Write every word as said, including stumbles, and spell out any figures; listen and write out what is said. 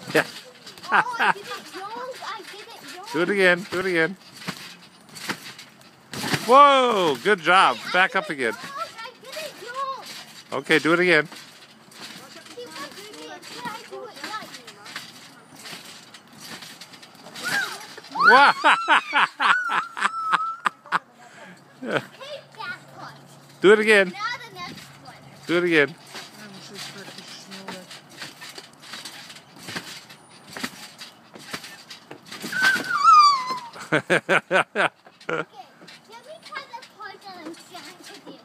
Yeah. Oh, I did it wrong. I did it wrong. Do it again. Do it again. Whoa! Good job. Wait, Back I up did it again. wrong. I did it wrong. Okay, do it again. See, what did it? Did I do it right? Wow! Take that one. Do it again. Now the next one. Do it again. Okay, let me try the part that I'm trying to do.